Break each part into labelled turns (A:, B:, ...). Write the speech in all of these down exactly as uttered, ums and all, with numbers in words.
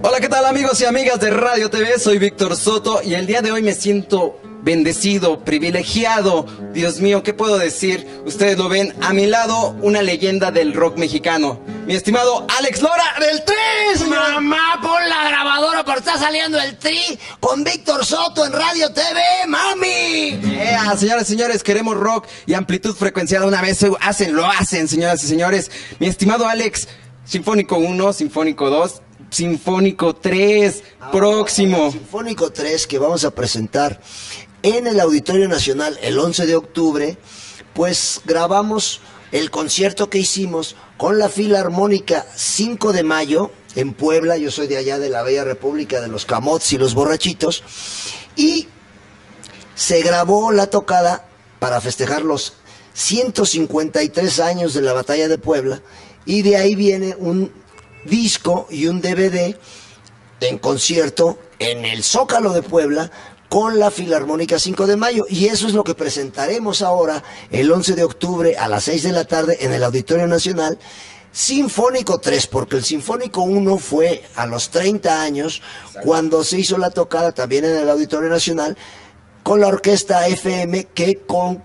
A: Hola, ¿qué tal amigos y amigas de Radio T V? Soy Víctor Soto y el día de hoy me siento bendecido, privilegiado. Dios mío, ¿qué puedo decir? Ustedes lo ven, a mi lado una leyenda del rock mexicano. Mi estimado Alex Lora del Tri.
B: Mamá, pon la grabadora porque está saliendo el Tri con Víctor Soto en Radio T V, mami.
A: Yeah, señoras y señores, queremos rock y amplitud frecuenciada una vez. Hacen, lo hacen, señoras y señores. Mi estimado Alex, Sinfónico uno, Sinfónico dos, Sinfónico tres, ahora, próximo.
B: Sinfónico tres que vamos a presentar en el Auditorio Nacional el once de octubre, pues grabamos el concierto que hicimos con la Filarmónica cinco de mayo en Puebla. Yo soy de allá de la bella República de los Camotes y los Borrachitos, y se grabó la tocada para festejar los ciento cincuenta y tres años de la Batalla de Puebla, y de ahí viene un disco y un D V D en concierto en el Zócalo de Puebla con la Filarmónica cinco de mayo, y eso es lo que presentaremos ahora el once de octubre a las seis de la tarde en el Auditorio Nacional. Sinfónico tres, porque el Sinfónico uno fue a los treinta años cuando se hizo la tocada también en el Auditorio Nacional con la orquesta F M que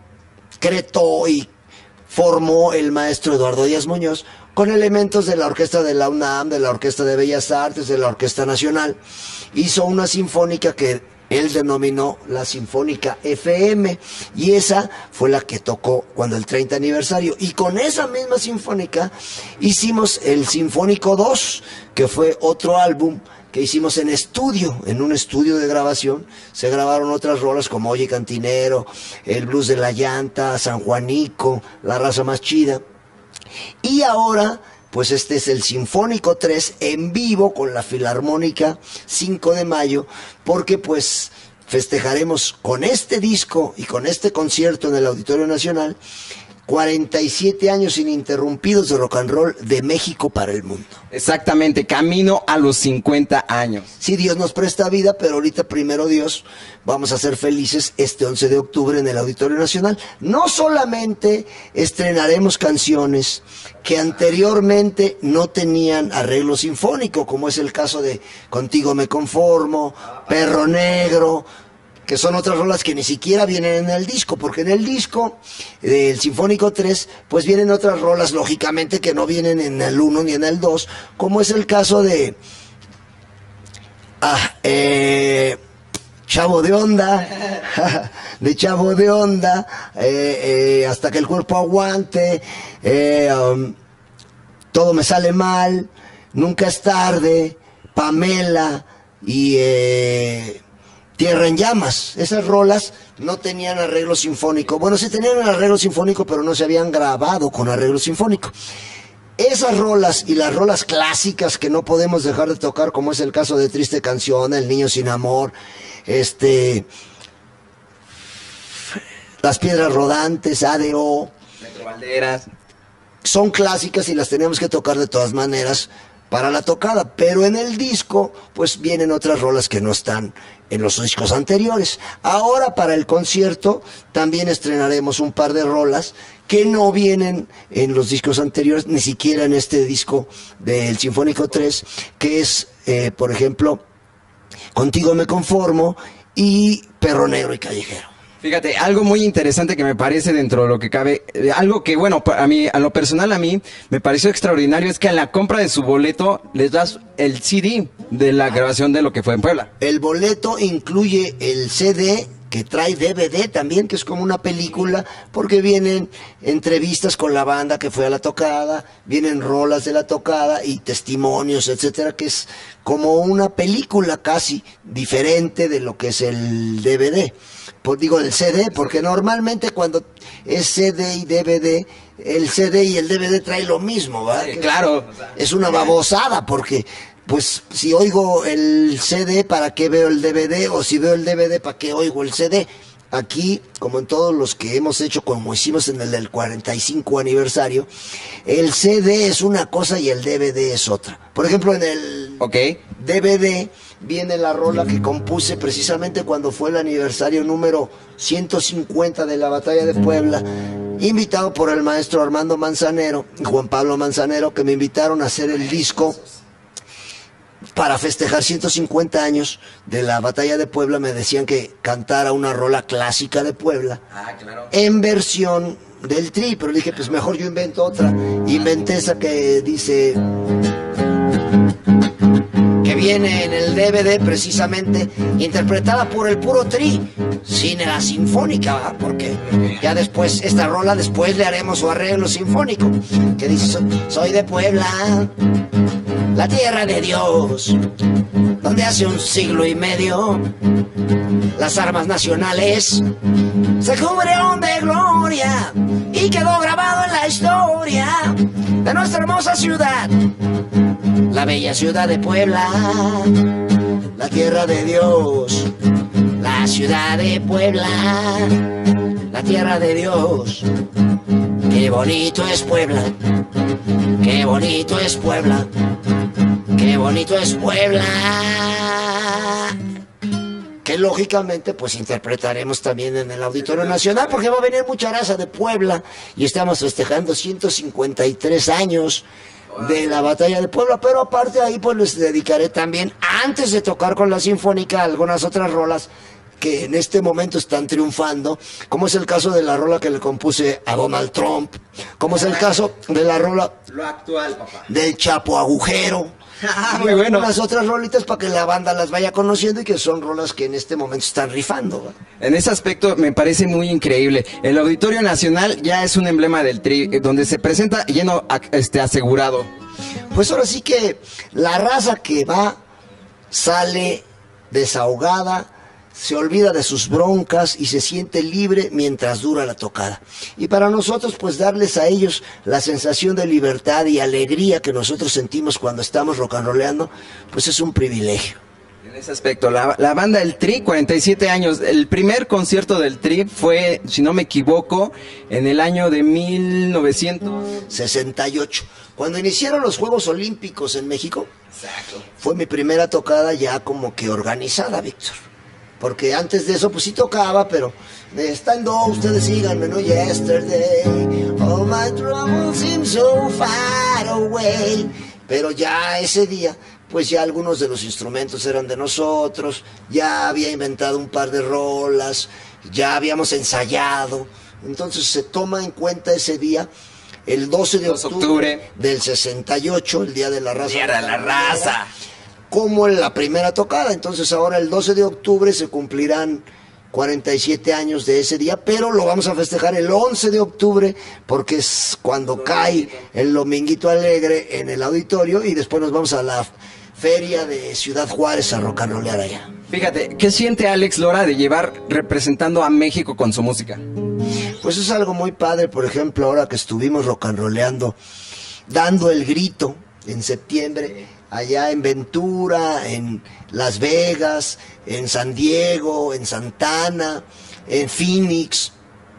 B: concretó y formó el maestro Eduardo Díaz Muñoz, con elementos de la orquesta de la UNAM, de la Orquesta de Bellas Artes, de la Orquesta Nacional. Hizo una sinfónica que él denominó la Sinfónica F M, y esa fue la que tocó cuando el treinta aniversario. Y con esa misma sinfónica hicimos el Sinfónico dos, que fue otro álbum que hicimos en estudio, en un estudio de grabación. Se grabaron otras rolas como Oye Cantinero, El Blues de la Llanta, San Juanico, La Raza Más Chida. Y ahora, pues este es el Sinfónico tres en vivo con la Filarmónica cinco de mayo, porque pues festejaremos con este disco y con este concierto en el Auditorio Nacional cuarenta y siete años ininterrumpidos de rock and roll de México para el mundo.
A: Exactamente, camino a los cincuenta años.
B: Si Dios nos presta vida, pero ahorita primero Dios, vamos a ser felices este once de octubre en el Auditorio Nacional. No solamente estrenaremos canciones que anteriormente no tenían arreglo sinfónico, como es el caso de Contigo me conformo, Perro Negro, que son otras rolas que ni siquiera vienen en el disco, porque en el disco del Sinfónico tres, pues vienen otras rolas, lógicamente, que no vienen en el uno ni en el dos, como es el caso de ah, eh, Chavo de Onda, de Chavo de Onda, eh, eh, Hasta que el cuerpo aguante, eh, um, Todo me sale mal, Nunca es tarde, Pamela y... Eh, Tierra en llamas. Esas rolas no tenían arreglo sinfónico. Bueno, sí tenían arreglo sinfónico, pero no se habían grabado con arreglo sinfónico. Esas rolas y las rolas clásicas que no podemos dejar de tocar, como es el caso de Triste Canción, El Niño Sin Amor, este, Las Piedras Rodantes, A D O,
A: Metro Valderas,
B: son clásicas y las tenemos que tocar de todas maneras para la tocada, pero en el disco pues vienen otras rolas que no están en los discos anteriores. Ahora para el concierto también estrenaremos un par de rolas que no vienen en los discos anteriores, ni siquiera en este disco del Sinfónico tres, que es, eh, por ejemplo, Contigo me conformo y Perro Negro y Callejero.
A: Fíjate, algo muy interesante que me parece dentro de lo que cabe, eh, algo que, bueno, a mí, a lo personal a mí me pareció extraordinario, es que en la compra de su boleto les das el C D de la grabación de lo que fue en Puebla.
B: El boleto incluye el C D que trae D V D también, que es como una película, porque vienen entrevistas con la banda que fue a la tocada, vienen rolas de la tocada y testimonios, etcétera, que es como una película casi diferente de lo que es el D V D. Pues digo el C D, porque normalmente cuando es C D y D V D, el C D y el D V D trae lo mismo, ¿verdad?
A: Sí, claro.
B: Es una babosada, porque pues si oigo el C D, ¿para qué veo el D V D? O si veo el D V D, ¿para qué oigo el C D? Aquí, como en todos los que hemos hecho, como hicimos en el del cuarenta y cinco aniversario, el C D es una cosa y el D V D es otra. Por ejemplo, en el
A: okay.
B: D V D viene la rola que compuse precisamente cuando fue el aniversario número ciento cincuenta de la Batalla de Puebla, invitado por el maestro Armando Manzanero y Juan Pablo Manzanero, que me invitaron a hacer el disco para festejar ciento cincuenta años de la batalla de Puebla, me decían que cantara una rola clásica de Puebla,
A: ah, claro,
B: en versión del Tri, pero dije, pues mejor yo invento otra. Inventé esa que dice, que viene en el D V D precisamente, interpretada por el puro Tri, sin la sinfónica, ¿verdad? Porque ya después, esta rola después le haremos su arreglo sinfónico, que dice, soy, soy de Puebla, la tierra de Dios, donde hace un siglo y medio las armas nacionales se cubrieron de gloria y quedó grabado en la historia de nuestra hermosa ciudad, la bella ciudad de Puebla, la tierra de Dios, la ciudad de Puebla, la tierra de Dios. Qué bonito es Puebla, qué bonito es Puebla, qué bonito es Puebla. Que lógicamente pues interpretaremos también en el Auditorio Nacional, porque va a venir mucha raza de Puebla y estamos festejando ciento cincuenta y tres años de la batalla de Puebla, pero aparte de ahí pues les dedicaré también, antes de tocar con la Sinfónica, algunas otras rolas que en este momento están triunfando, como es el caso de la rola que le compuse a Donald Trump, como es el caso de la rola
A: lo actual, papá,
B: del Chapo Agujero.
A: Ah, muy bueno.
B: Las otras rolitas para que la banda las vaya conociendo y que son rolas que en este momento están rifando, ¿verdad?
A: En ese aspecto me parece muy increíble. El Auditorio Nacional ya es un emblema del Tri, donde se presenta lleno este, asegurado.
B: Pues ahora sí que la raza que va sale desahogada, se olvida de sus broncas y se siente libre mientras dura la tocada. Y para nosotros, pues darles a ellos la sensación de libertad y alegría que nosotros sentimos cuando estamos rock and rolleando, pues es un privilegio.
A: En ese aspecto, la, la banda del Tri, cuarenta y siete años. El primer concierto del Tri fue, si no me equivoco, en el año de mil novecientos
B: sesenta y ocho. Cuando iniciaron los Juegos Olímpicos en México,
A: exacto,
B: fue mi primera tocada ya como que organizada, Víctor. Porque antes de eso, pues sí tocaba, pero estando, ustedes síganme, ¿no? Yesterday, all my troubles seem so far away. Pero ya ese día, pues ya algunos de los instrumentos eran de nosotros, ya había inventado un par de rolas, ya habíamos ensayado. Entonces se toma en cuenta ese día, el doce de octubre del sesenta y ocho, el Día de la Raza.
A: Día de la Raza.
B: Como en la primera tocada. Entonces ahora el doce de octubre se cumplirán cuarenta y siete años de ese día, pero lo vamos a festejar el once de octubre porque es cuando cae el Dominguito Alegre en el auditorio y después nos vamos a la feria de Ciudad Juárez a rock and rollear allá.
A: Fíjate, ¿qué siente Alex Lora de llevar representando a México con su música?
B: Pues es algo muy padre. Por ejemplo, ahora que estuvimos rock and rolleando, dando el grito en septiembre, allá en Ventura, en Las Vegas, en San Diego, en Santana, en Phoenix,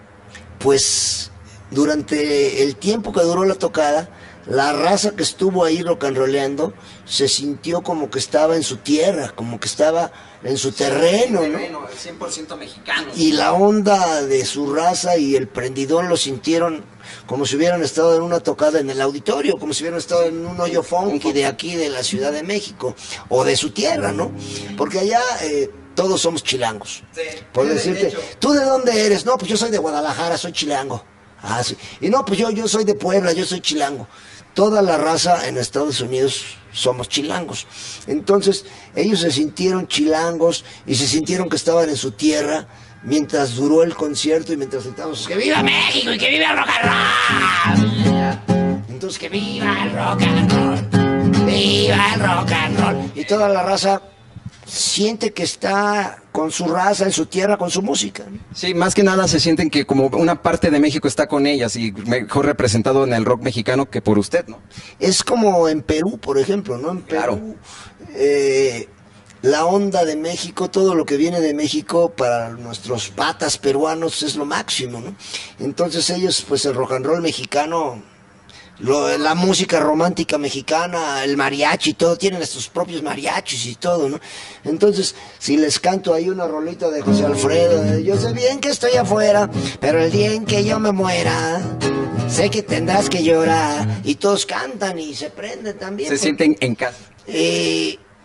B: pues durante el tiempo que duró la tocada, la raza que estuvo ahí rock and rolleando se sintió como que estaba en su tierra, como que estaba en su terreno, ¿no?
A: cien por ciento mexicano.
B: Y la onda de su raza y el prendidón lo sintieron como si hubieran estado en una tocada en el auditorio, como si hubieran estado en un hoyo funky de aquí, de la Ciudad de México, o de su tierra, ¿no? Porque allá eh, todos somos chilangos.
A: Sí,
B: por
A: de
B: decirte,
A: hecho.
B: ¿tú de dónde eres? No, pues yo soy de Guadalajara, soy chilango. Ah, sí. Y no, pues yo, yo soy de Puebla, yo soy chilango. Toda la raza en Estados Unidos somos chilangos. Entonces, ellos se sintieron chilangos y se sintieron que estaban en su tierra mientras duró el concierto y mientras estábamos, ¡que viva México y que viva el rock and roll! Entonces, ¡que viva el rock and roll! ¡Viva el rock and roll! Y toda la raza siente que está con su raza, en su tierra, con su música, ¿no?
A: Sí, más que nada se sienten que como una parte de México está con ellas y mejor representado en el rock mexicano que por usted, ¿no?
B: Es como en Perú, por ejemplo, ¿no? En Perú,
A: Claro.
B: eh, la onda de México, todo lo que viene de México para nuestros patas peruanos es lo máximo, ¿no? Entonces ellos, pues el rock and roll mexicano, lo, la música romántica mexicana, el mariachi, todo, tienen sus propios mariachis y todo, ¿no? Entonces, si les canto ahí una rolita de José Alfredo, de, yo sé bien que estoy afuera, pero el día en que yo me muera, sé que tendrás que llorar, y todos cantan y se prenden también.
A: Se
B: porque,
A: sienten en casa.
B: eh,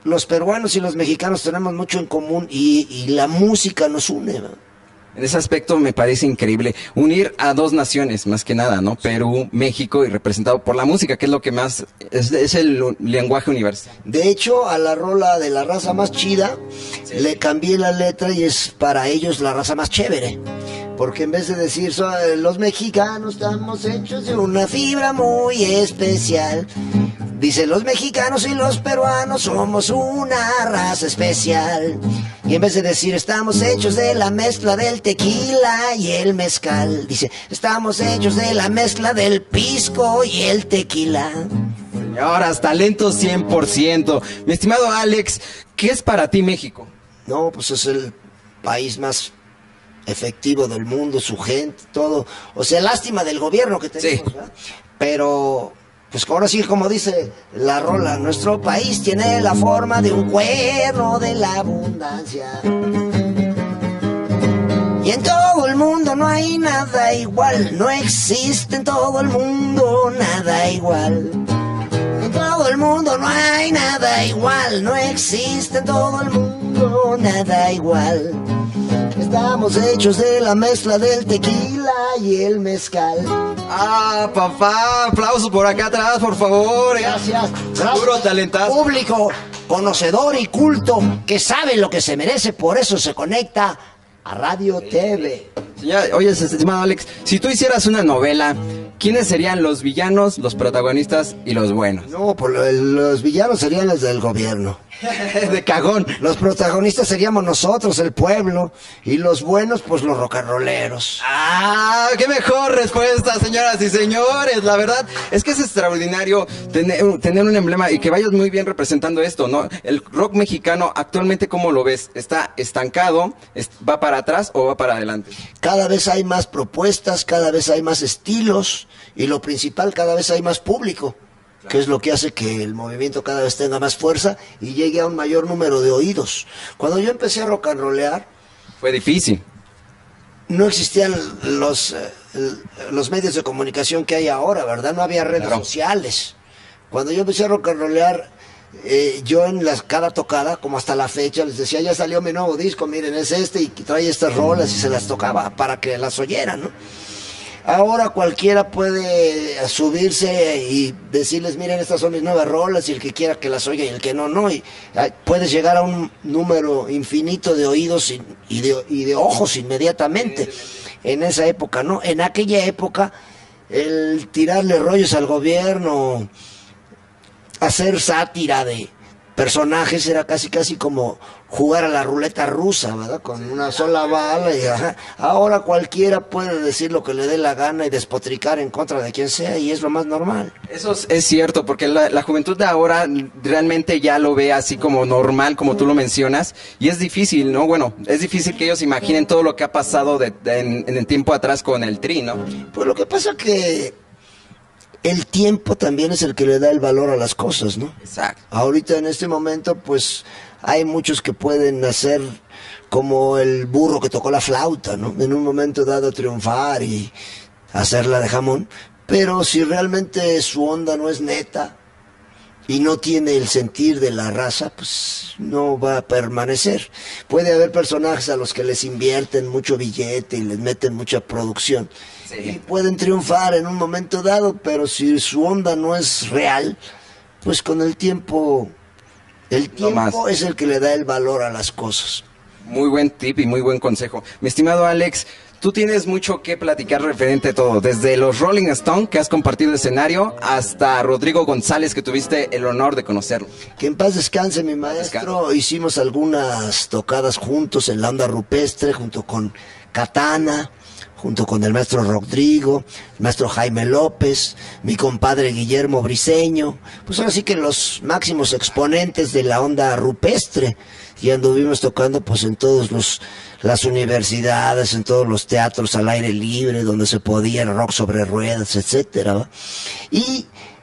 B: los peruanos y los mexicanos tenemos mucho en común y, y la música nos une, ¿no?
A: En ese aspecto me parece increíble unir a dos naciones, más que nada, ¿no? Perú, México y representado por la música, que es lo que más, es, es el lenguaje universal.
B: De hecho, a la rola de La Raza Más Chida, sí, le cambié la letra y es para ellos la raza más chévere. Porque en vez de decir, so, los mexicanos estamos hechos de una fibra muy especial, dice, los mexicanos y los peruanos somos una raza especial. Y en vez de decir, estamos hechos de la mezcla del tequila y el mezcal, dice, estamos hechos de la mezcla del pisco y el tequila.
A: Señoras, talento cien por ciento. Mi estimado Alex, ¿qué es para ti México?
B: No, pues es el país más efectivo del mundo, su gente, todo. O sea, lástima del gobierno que tenemos, sí, ¿verdad? Pero pues ahora sí, como dice la rola, nuestro país tiene la forma de un cuerno de la abundancia. Y en todo el mundo no hay nada igual, no existe en todo el mundo nada igual. En todo el mundo no hay nada igual, no existe en todo el mundo nada igual. Estamos hechos de la mezcla del tequila y el mezcal.
A: Ah, papá, aplauso por acá atrás, por favor.
B: Gracias.
A: Puro talentazo.
B: Público conocedor y culto que sabe lo que se merece, por eso se conecta a Radio T V.
A: Señora, oye, estimado Alex, si tú hicieras una novela, ¿quiénes serían los villanos, los protagonistas y los buenos?
B: No, pues los villanos serían los del gobierno.
A: De cajón.
B: Los protagonistas seríamos nosotros, el pueblo, y los buenos, pues los rocanroleros.
A: ¡Ah! ¡Qué mejor respuesta, señoras y señores! La verdad es que es extraordinario tener, tener un emblema y que vayas muy bien representando esto, ¿no? El rock mexicano, actualmente, ¿cómo lo ves? ¿Está estancado? ¿Va para atrás o va para adelante?
B: Cada vez hay más propuestas, cada vez hay más estilos, y lo principal, cada vez hay más público, que es lo que hace que el movimiento cada vez tenga más fuerza y llegue a un mayor número de oídos. Cuando yo empecé a rock and rollear,
A: fue difícil.
B: No existían los, eh, los medios de comunicación que hay ahora, ¿verdad? No había redes claro. sociales. Cuando yo empecé a rock and rollear, eh, yo en las, cada tocada, como hasta la fecha, les decía, ya salió mi nuevo disco, miren, es este, y trae estas rolas, y se las tocaba para que las oyeran, ¿no? Ahora cualquiera puede subirse y decirles, miren, estas son mis nuevas rolas, y el que quiera que las oiga y el que no, no. Y puedes llegar a un número infinito de oídos y, y, de, y de ojos inmediatamente. En esa época, ¿no? En aquella época, el tirarle rollos al gobierno, hacer sátira de personajes, era casi casi como jugar a la ruleta rusa, ¿verdad? Con una sola bala y ajá. Ahora cualquiera puede decir lo que le dé la gana y despotricar en contra de quien sea, y es lo más normal.
A: Eso es, es cierto, porque la, la juventud de ahora realmente ya lo ve así como normal, como tú lo mencionas, y es difícil, ¿no? Bueno, es difícil que ellos imaginen todo lo que ha pasado de, de, en, en el tiempo atrás con el Tri, ¿no?
B: Pues lo que pasa que el tiempo también es el que le da el valor a las cosas, ¿no?
A: Exacto.
B: Ahorita en este momento, pues, hay muchos que pueden hacer como el burro que tocó la flauta, ¿no? En un momento dado triunfar y hacerla de jamón, pero si realmente su onda no es neta y no tiene el sentir de la raza, pues no va a permanecer. Puede haber personajes a los que les invierten mucho billete y les meten mucha producción. Sí. Y pueden triunfar en un momento dado, pero si su onda no es real, pues con el tiempo, el tiempo no es el que le da el valor a las cosas.
A: Muy buen tip y muy buen consejo. Mi estimado Alex, tú tienes mucho que platicar referente a todo, desde los Rolling Stones, que has compartido escenario, hasta Rodrigo González, que tuviste el honor de conocerlo.
B: Que en paz descanse, mi maestro. Descanse. Hicimos algunas tocadas juntos en la onda rupestre, junto con Katana, junto con el maestro Rodrigo, el maestro Jaime López, mi compadre Guillermo Briseño, pues ahora sí que los máximos exponentes de la onda rupestre, y anduvimos tocando pues en todos los las universidades, en todos los teatros al aire libre, donde se podía, el rock sobre ruedas, etcétera, ¿va? Y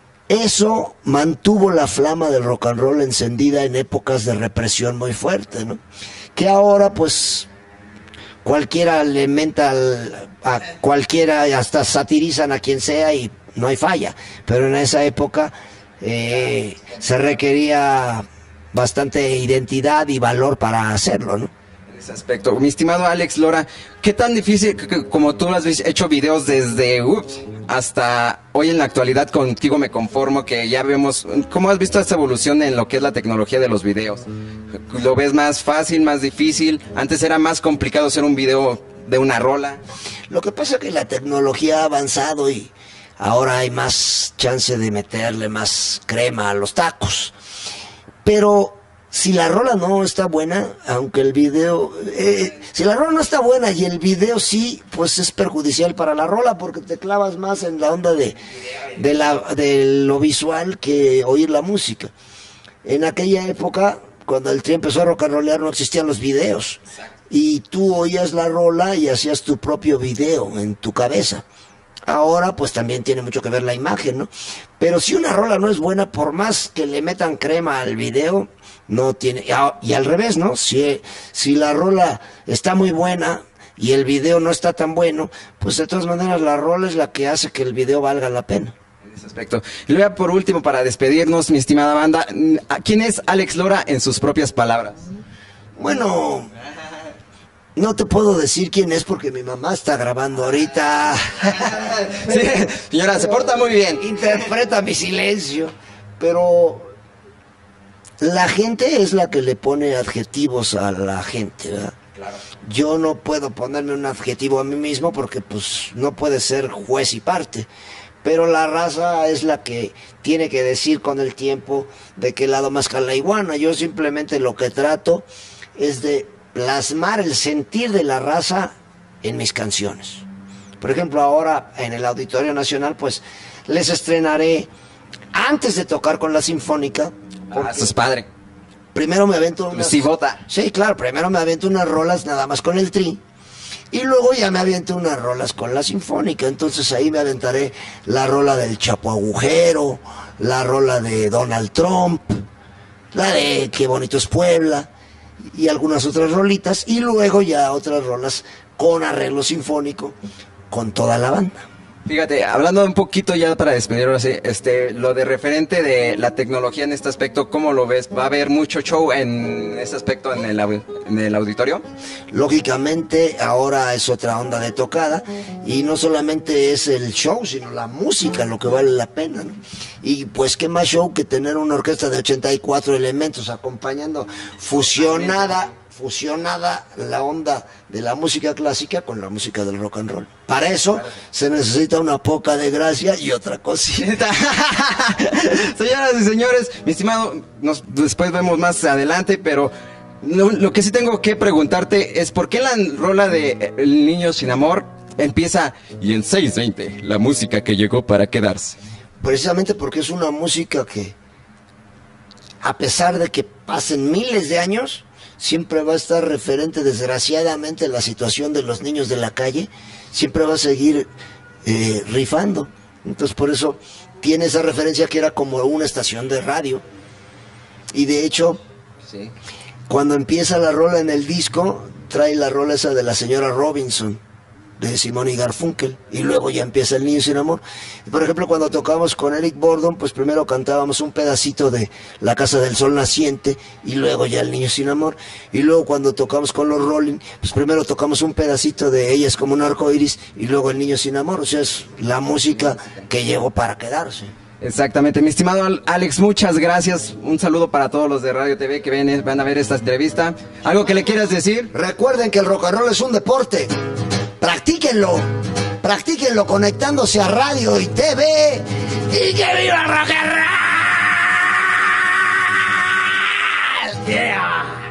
B: eso mantuvo la flama del rock and roll encendida en épocas de represión muy fuerte, ¿no? Que ahora pues cualquiera le menta al, a cualquiera, hasta satirizan a quien sea y no hay falla. Pero en esa época eh, se requería bastante identidad y valor para hacerlo, ¿no?
A: Ese aspecto. Mi estimado Alex Lora, ¿qué tan difícil, como tú has hecho videos desde ups, hasta hoy en la actualidad Contigo Me Conformo, que ya vemos, cómo has visto esta evolución en lo que es la tecnología de los videos? ¿Lo ves más fácil, más difícil? Antes era más complicado hacer un video de una rola.
B: Lo que pasa es que la tecnología ha avanzado y ahora hay más chance de meterle más crema a los tacos. Pero si la rola no está buena, aunque el video... Eh, si la rola no está buena y el video sí, pues es perjudicial para la rola porque te clavas más en la onda de, de, la, de lo visual que oír la música. En aquella época, cuando el Tri empezó a rock and rollear, no existían los videos. Y tú oías la rola y hacías tu propio video en tu cabeza. Ahora pues también tiene mucho que ver la imagen, ¿no? Pero si una rola no es buena, por más que le metan crema al video, no tiene... Y al revés, ¿no? Si, si la rola está muy buena y el video no está tan bueno, pues de todas maneras la rola es la que hace que el video valga la pena.
A: En ese aspecto. Y luego por último, para despedirnos, mi estimada banda, ¿quién es Alex Lora en sus propias palabras?
B: Bueno... No te puedo decir quién es porque mi mamá está grabando ahorita.
A: Sí, señora, se porta muy bien.
B: Interpreta mi silencio. Pero la gente es la que le pone adjetivos a la gente, ¿verdad?
A: Claro.
B: Yo no puedo ponerme un adjetivo a mí mismo porque pues no puede ser juez y parte. Pero la raza es la que tiene que decir con el tiempo de qué lado más la iguana. Yo simplemente lo que trato es de plasmar el sentir de la raza en mis canciones. Por ejemplo, ahora en el Auditorio Nacional, pues les estrenaré antes de tocar con la Sinfónica.
A: Ah, eso es padre.
B: Primero me avento unas...
A: Sí, vota.
B: Sí, claro, primero me avento unas rolas nada más con el Tri. Y luego ya me aviento unas rolas con la Sinfónica. Entonces ahí me aventaré la rola del Chapo Agujero, la rola de Donald Trump, la de Qué bonito es Puebla, y algunas otras rolitas, y luego ya otras rolas con arreglo sinfónico con toda la banda.
A: Fíjate, hablando un poquito ya para despedir ahora sí, este, lo de referente de la tecnología en este aspecto, ¿cómo lo ves? ¿Va a haber mucho show en ese aspecto en el, en el auditorio?
B: Lógicamente ahora es otra onda de tocada y no solamente es el show, sino la música lo que vale la pena, ¿no? Y pues qué más show que tener una orquesta de ochenta y cuatro elementos acompañando fusionada fusionada la onda de la música clásica con la música del rock and roll. Para eso se necesita una poca de gracia y otra cosita.
A: Señoras y señores, mi estimado, nos, después vemos más adelante, pero lo, lo que sí tengo que preguntarte es ¿por qué la rola de El Niño Sin Amor empieza y en seis veinte, la música que llegó para quedarse?
B: Precisamente porque es una música que, a pesar de que pasen miles de años, siempre va a estar referente, desgraciadamente, la situación de los niños de la calle, siempre va a seguir eh, rifando. Entonces por eso tiene esa referencia que era como una estación de radio. Y de hecho, sí, cuando empieza la rola en el disco, trae la rola esa de la señora Robinson, de Simón y Garfunkel, y luego ya empieza El Niño Sin Amor. Por ejemplo, cuando tocamos con Eric Burdon, pues primero cantábamos un pedacito de La Casa del Sol Naciente, y luego ya El Niño Sin Amor, y luego cuando tocamos con los Rolling, pues primero tocamos un pedacito de Ella es como un arco iris, y luego El Niño Sin Amor. O sea, es la música que llegó para quedarse.
A: Exactamente, mi estimado Alex, muchas gracias. Un saludo para todos los de Radio T V que ven, van a ver esta entrevista. ¿Algo que le quieras decir?
B: Recuerden que el rock and roll es un deporte. Practíquenlo, practíquenlo conectándose a radio y T V. ¡Y que viva rock and roll! ¡Yeah!